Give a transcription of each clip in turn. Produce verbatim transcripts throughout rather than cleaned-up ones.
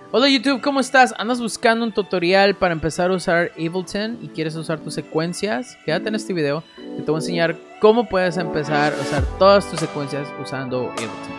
Hola YouTube, ¿cómo estás? ¿Andas buscando un tutorial para empezar a usar Ableton y quieres usar tus secuencias? Quédate en este video que te voy a enseñar cómo puedes empezar a usar todas tus secuencias usando Ableton.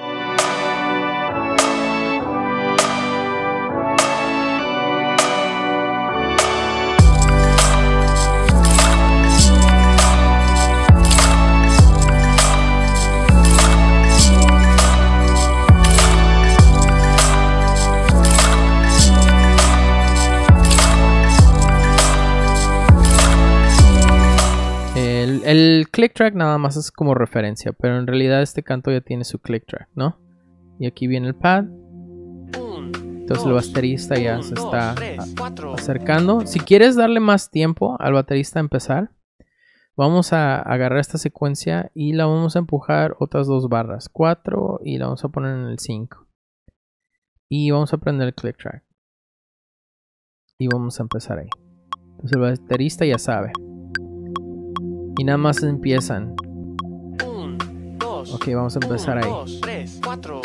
El, el click track nada más es como referencia, pero en realidad este canto ya tiene su click track, ¿no? Y aquí viene el pad. Entonces el baterista ya se está acercando. Si quieres darle más tiempo al baterista a empezar, vamos a agarrar esta secuencia y la vamos a empujar otras dos barras, cuatro, y la vamos a poner en el cinco. Y vamos a prender el click track. Y vamos a empezar ahí. Entonces el baterista ya sabe. Y nada más empiezan. Un, dos, ok, vamos a empezar un, ahí. Dos, tres, cuatro.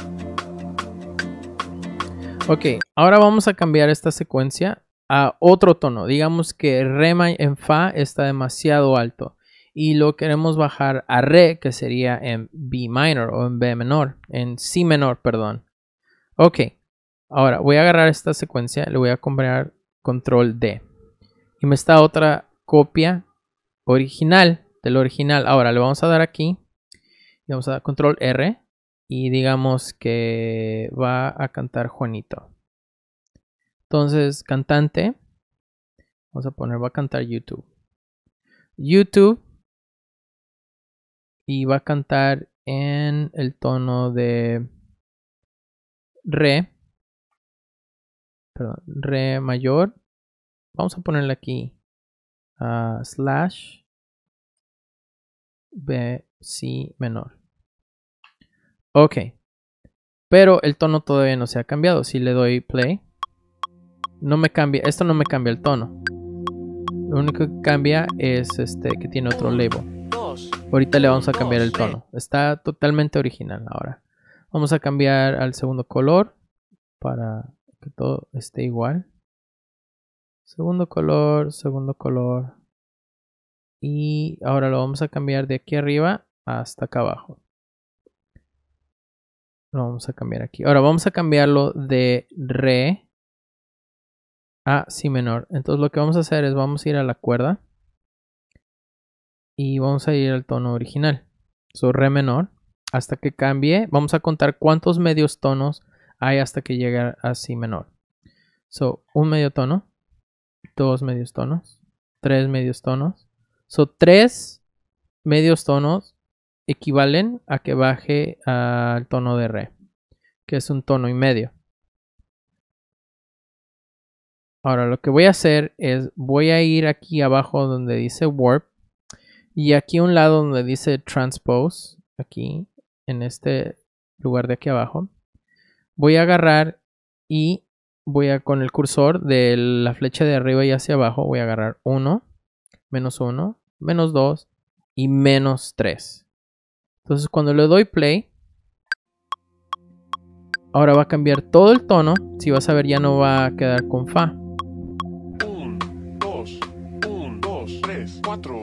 Ok, ahora vamos a cambiar esta secuencia a otro tono. Digamos que re en fa está demasiado alto y lo queremos bajar a re, que sería en B minor o en B menor, en Si menor, perdón. Ok, ahora voy a agarrar esta secuencia, le voy a comprar control D y me está otra copia original del original. Ahora le vamos a dar aquí y vamos a dar control R y digamos que va a cantar Juanito. Entonces cantante, vamos a poner, va a cantar YouTube YouTube y va a cantar en el tono de re, perdón, re mayor. Vamos a ponerle aquí Uh, slash B, Si menor. Ok, pero el tono todavía no se ha cambiado. Si le doy play, no me cambia, esto no me cambia el tono. Lo único que cambia es este que tiene otro label. Ahorita le vamos a cambiar el tono. Está totalmente original. Ahora vamos a cambiar al segundo color para que todo esté igual. Segundo color, segundo color. Y ahora lo vamos a cambiar de aquí arriba hasta acá abajo. Lo vamos a cambiar aquí. Ahora vamos a cambiarlo de re a si menor. Entonces lo que vamos a hacer es vamos a ir a la cuerda. Y vamos a ir al tono original. So re menor. Hasta que cambie. Vamos a contar cuántos medios tonos hay hasta que llegue a si menor. So un medio tono. Dos medios tonos, tres medios tonos. So, tres medios tonos equivalen a que baje al tono de re, que es un tono y medio. Ahora lo que voy a hacer es, voy a ir aquí abajo donde dice Warp y aquí a un lado donde dice Transpose, aquí en este lugar de aquí abajo, voy a agarrar y voy a con el cursor de la flecha de arriba y hacia abajo voy a agarrar uno, menos uno, menos dos y menos tres. Entonces cuando le doy play, ahora va a cambiar todo el tono. Si vas a ver, ya no va a quedar con fa. uno, dos, uno, dos, tres, cuatro.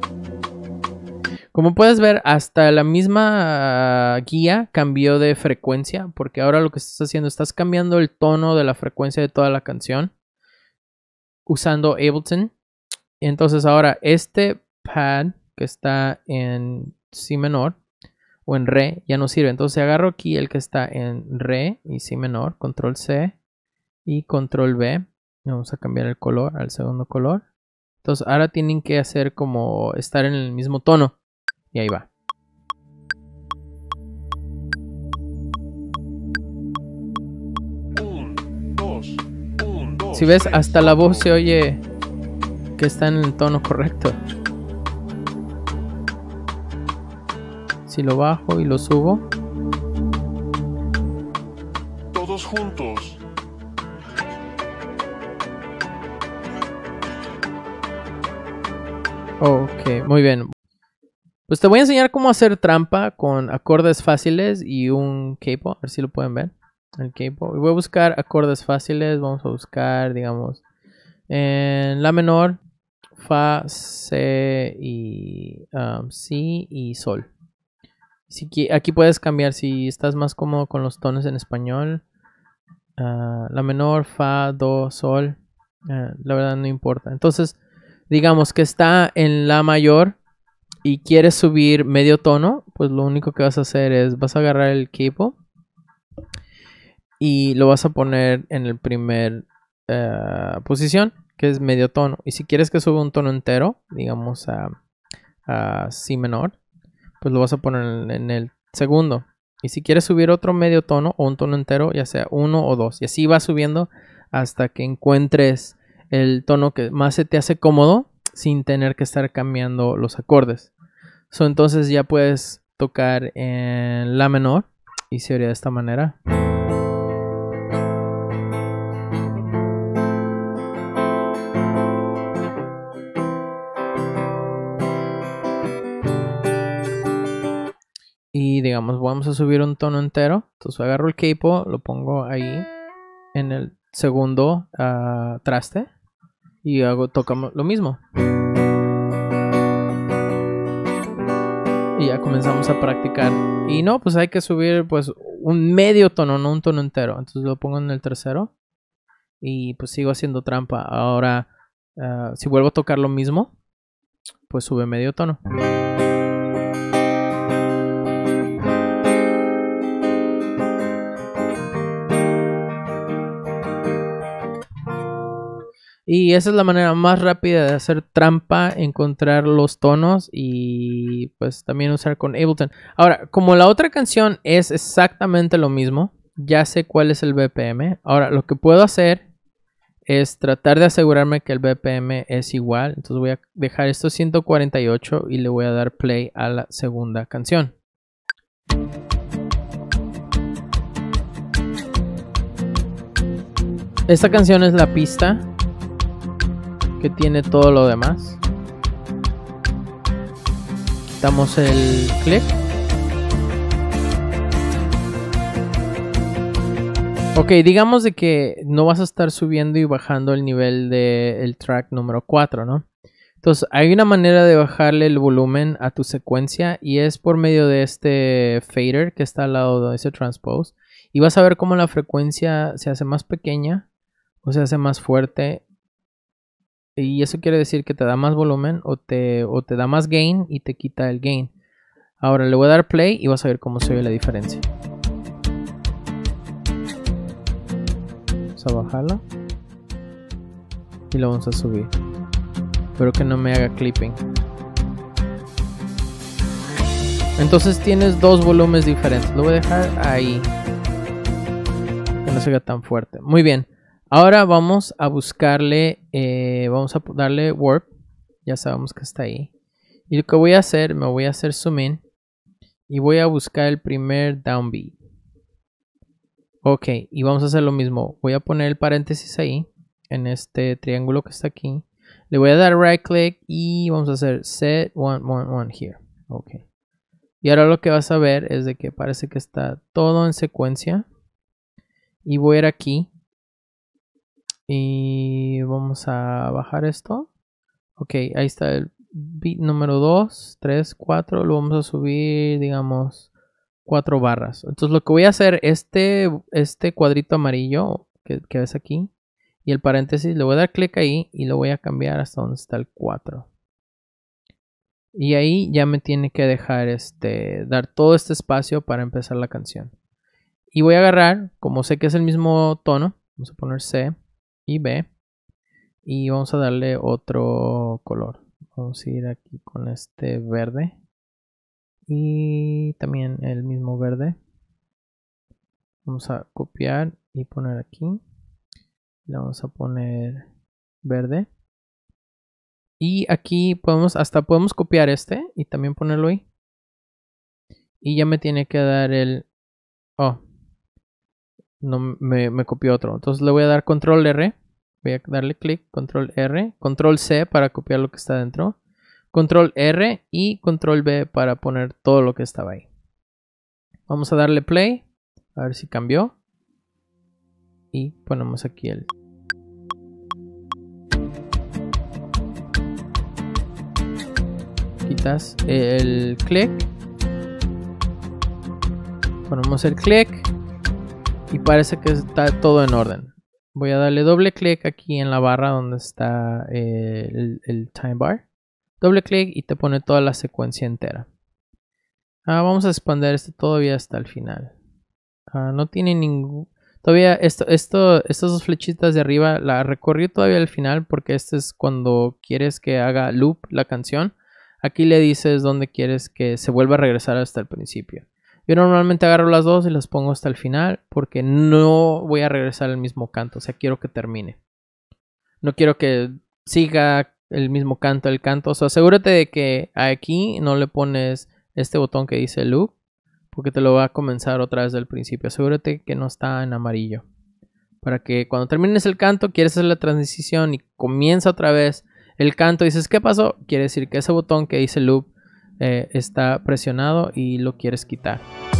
Como puedes ver, hasta la misma uh, guía cambió de frecuencia, porque ahora lo que estás haciendo, estás cambiando el tono de la frecuencia de toda la canción usando Ableton. Entonces ahora este pad que está en Si menor o en re ya no sirve. Entonces agarro aquí el que está en re y Si menor, control C y control V. Vamos a cambiar el color al segundo color. Entonces ahora tienen que hacer como estar en el mismo tono. Y ahí va. Un, dos, un, dos, si ves, hasta la voz se oye que está en el tono correcto. Si lo bajo y lo subo. Todos juntos. Ok, muy bien. Pues te voy a enseñar cómo hacer trampa con acordes fáciles y un capo. A ver si lo pueden ver. el capo. Y voy a buscar acordes fáciles. Vamos a buscar, digamos, en la menor, fa, C y um, si y sol. Si, aquí puedes cambiar si estás más cómodo con los tonos en español. Uh, la menor, fa, do, sol. Uh, la verdad no importa. Entonces, digamos que está en la mayor y quieres subir medio tono, pues lo único que vas a hacer es vas a agarrar el capo y lo vas a poner en el primer uh, posición, que es medio tono. Y si quieres que suba un tono entero, digamos a, a si menor, pues lo vas a poner en, en el segundo. Y si quieres subir otro medio tono o un tono entero, ya sea uno o dos. Y así va subiendo hasta que encuentres el tono que más se te hace cómodo sin tener que estar cambiando los acordes. So, entonces ya puedes tocar en la menor y se haría de esta manera. Y digamos, vamos a subir un tono entero. Entonces agarro el capo, lo pongo ahí en el segundo uh, traste y hago, tocamos lo mismo. Y ya comenzamos a practicar. Y no, pues hay que subir pues un medio tono, no un tono entero. Entonces lo pongo en el tercero y pues sigo haciendo trampa. Ahora, uh, si vuelvo a tocar lo mismo, pues sube medio tono. Y esa es la manera más rápida de hacer trampa, encontrar los tonos y pues también usar con Ableton. Ahora, como la otra canción es exactamente lo mismo, ya sé cuál es el B P M. Ahora, lo que puedo hacer es tratar de asegurarme que el B P M es igual. Entonces voy a dejar esto ciento cuarenta y ocho y le voy a dar play a la segunda canción. Esta canción es la pista que tiene todo lo demás. Quitamos el click. Ok, digamos de que no vas a estar subiendo y bajando el nivel del track número cuatro, ¿no? Entonces hay una manera de bajarle el volumen a tu secuencia y es por medio de este fader que está al lado de ese transpose. Y vas a ver cómo la frecuencia se hace más pequeña o se hace más fuerte. Y eso quiere decir que te da más volumen o te, o te da más gain y te quita el gain. Ahora le voy a dar play y vas a ver cómo se ve la diferencia. Vamos a bajarlo. Y lo vamos a subir. Espero que no me haga clipping. Entonces tienes dos volúmenes diferentes. Lo voy a dejar ahí. Que no se vea tan fuerte. Muy bien. Ahora vamos a buscarle, eh, vamos a darle warp, ya sabemos que está ahí. Y lo que voy a hacer, me voy a hacer zoom in y voy a buscar el primer downbeat. Ok, y vamos a hacer lo mismo. Voy a poner el paréntesis ahí, en este triángulo que está aquí. Le voy a dar right click y vamos a hacer set one one one here. Ok. Y ahora lo que vas a ver es de que parece que está todo en secuencia. Y voy a ir aquí. Y vamos a bajar esto. Ok, ahí está el beat número dos, tres, cuatro. Lo vamos a subir, digamos, cuatro barras. Entonces lo que voy a hacer, este, este cuadrito amarillo que, que ves aquí y el paréntesis, le voy a dar clic ahí y lo voy a cambiar hasta donde está el cuatro. Y ahí ya me tiene que dejar este, dar todo este espacio para empezar la canción. Y voy a agarrar, como sé que es el mismo tono, vamos a poner C y B y vamos a darle otro color. Vamos a ir aquí con este verde y también el mismo verde. Vamos a copiar y poner aquí. Le vamos a poner verde y aquí podemos hasta podemos copiar este y también ponerlo ahí. Y ya me tiene que dar el oh no me, me copió otro, entonces le voy a dar control R. Voy a darle clic, control R, control C para copiar lo que está dentro, control R y control B para poner todo lo que estaba ahí. Vamos a darle play, a ver si cambió. y ponemos aquí el quitas el click, ponemos el click y parece que está todo en orden. Voy a darle doble clic aquí en la barra donde está eh, el, el time bar, doble clic y te pone toda la secuencia entera. Ah, vamos a expandir esto todavía hasta el final. Ah, no tiene ningún... Todavía esto, esto, estas dos flechitas de arriba la recorrí todavía al final porque este es cuando quieres que haga loop la canción. Aquí le dices dónde quieres que se vuelva a regresar hasta el principio. Yo normalmente agarro las dos y las pongo hasta el final porque no voy a regresar al mismo canto. O sea, quiero que termine. No quiero que siga el mismo canto, el canto. O sea, asegúrate de que aquí no le pones este botón que dice loop, porque te lo va a comenzar otra vez del principio. Asegúrate que no está en amarillo. Para que cuando termines el canto, quieres hacer la transición y comienza otra vez el canto. Dices, ¿qué pasó? Quiere decir que ese botón que dice loop eh, está presionado y lo quieres quitar.